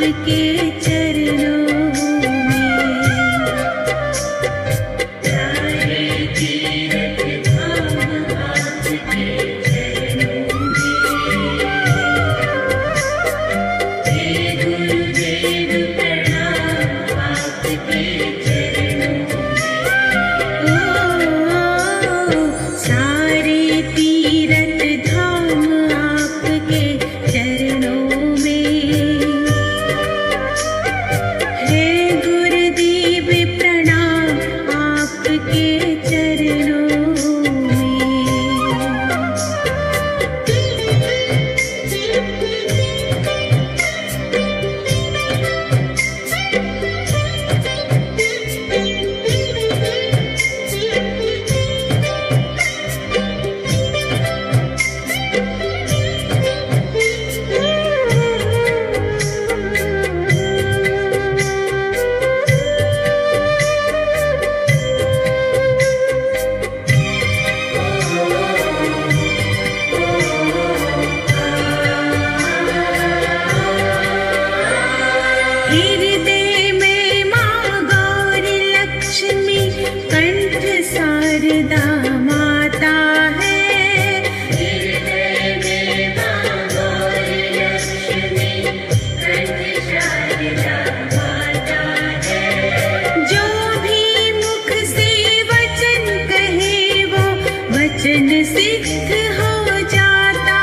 आपके चरणों सिद्ध हो जाता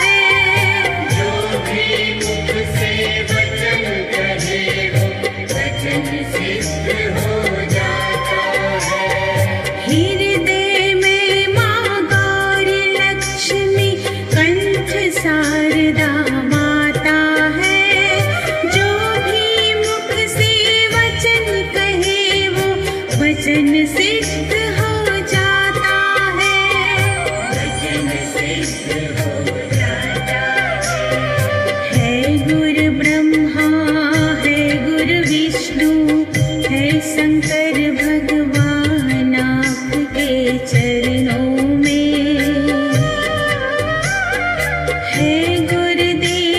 है। जो भी मुख से वचन कहे वो वचन सिद्ध हो जाता है। हृदय में माँ गौरी लक्ष्मी कंठ शारदा माता है। जो भी मुख से वचन कहे वो वचन सिद्ध हो जाता है। है गुरु ब्रह्मा है गुरु विष्णु है शंकर भगवान आपके चरणों में है। गुरुदेव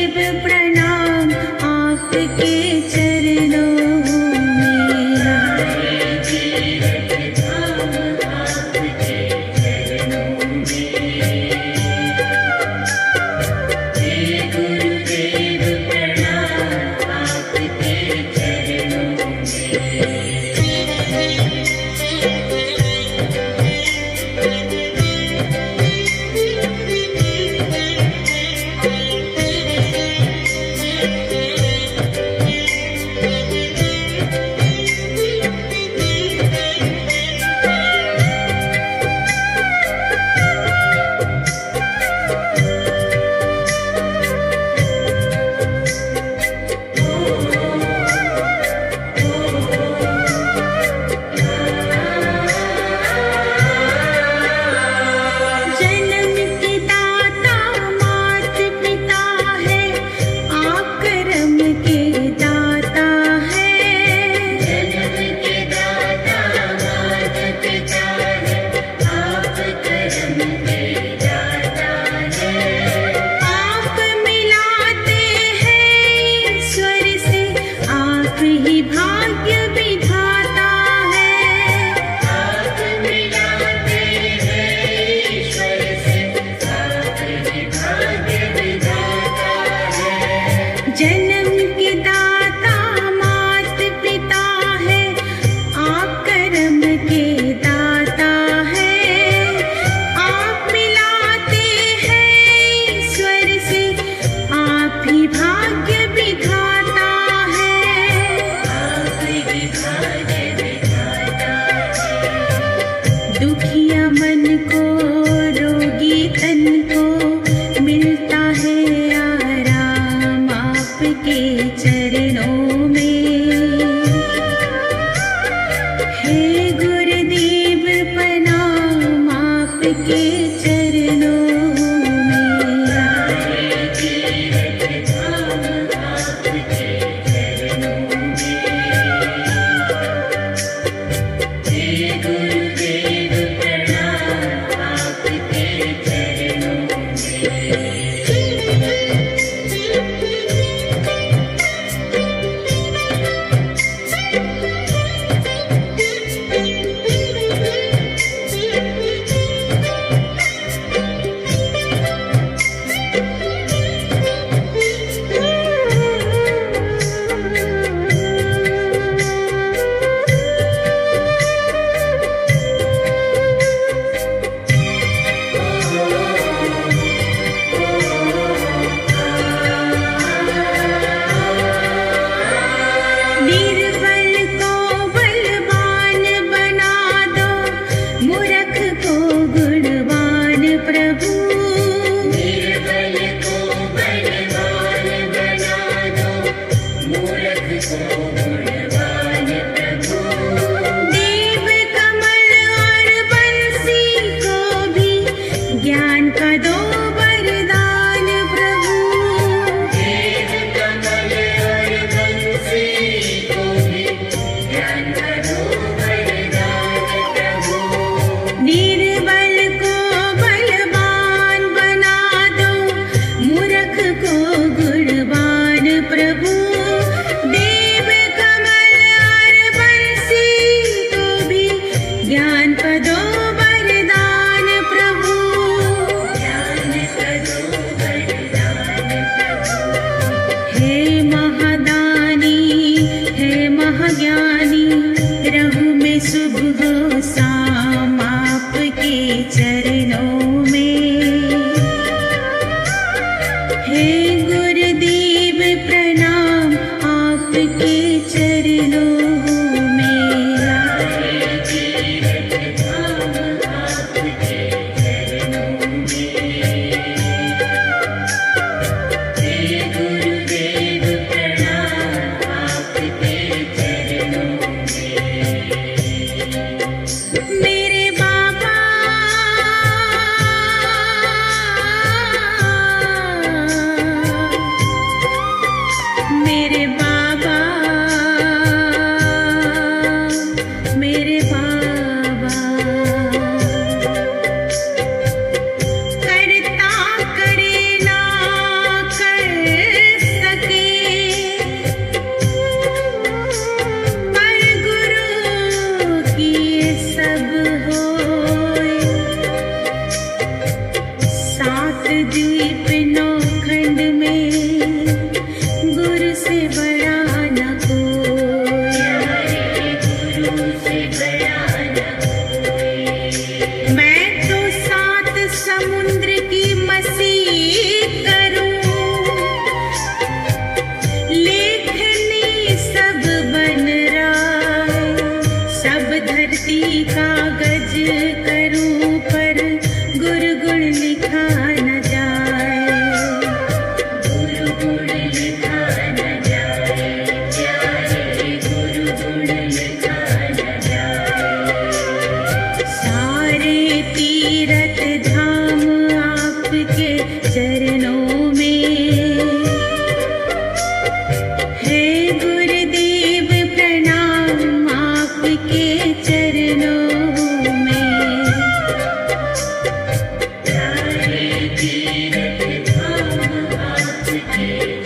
गुरुदेव प्रणाम आपके चरणों में। मेरे बाबा मेरे बाबा मेरे बाबा करता करे ना कर सके, पर गुरु की सब होए। सात द्वीप नौ खंड में गुरु से बड़ा न कोई, गुरु से बड़ा न कोई। मैं तो सात समुद्र की मसीह करूं, लेखनी सब बन रहा है। सब धरती कागज करूं, पर गुरु गुण लिखा न जाए। गुरु गुण लिखा न जाए, गुरु गुण लिखा न जाए। सारे तीरथ धाम आपके चरणों में है। गुरुदेव प्रणाम आपके चरणों में। सारे तीरथ धाम आपके